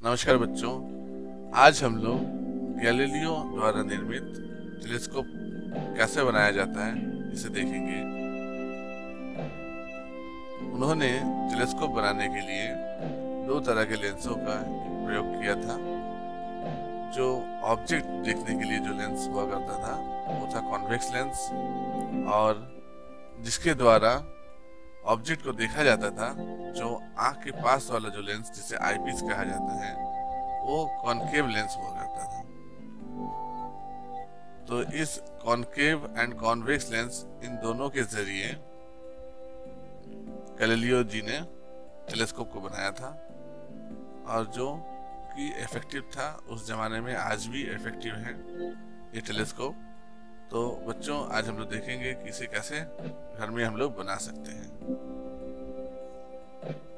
नमस्कार बच्चों, आज हम लोग गैलीलियो द्वारा निर्मित टेलीस्कोप कैसे बनाया जाता है इसे देखेंगे। उन्होंने टेलीस्कोप बनाने के लिए दो तरह के लेंसों का प्रयोग किया था। जो ऑब्जेक्ट देखने के लिए जो लेंस हुआ करता था वो था कॉन्वेक्स लेंस, और जिसके द्वारा ऑब्जेक्ट को देखा जाता था जो आंख के पास वाला जो लेंस जिसे आईपीस कहा जाता है वो कॉनकेव लेंस हुआ करता था। तो इस कॉनकेव एंड कॉन्वेक्स लेंस इन दोनों के जरिए गैलीलियो जी ने टेलीस्कोप को बनाया था, और जो कि इफेक्टिव था उस जमाने में, आज भी इफेक्टिव है ये टेलीस्कोप। तो बच्चों, आज हम लोग देखेंगे कि इसे कैसे घर में हम लोग बना सकते हैं।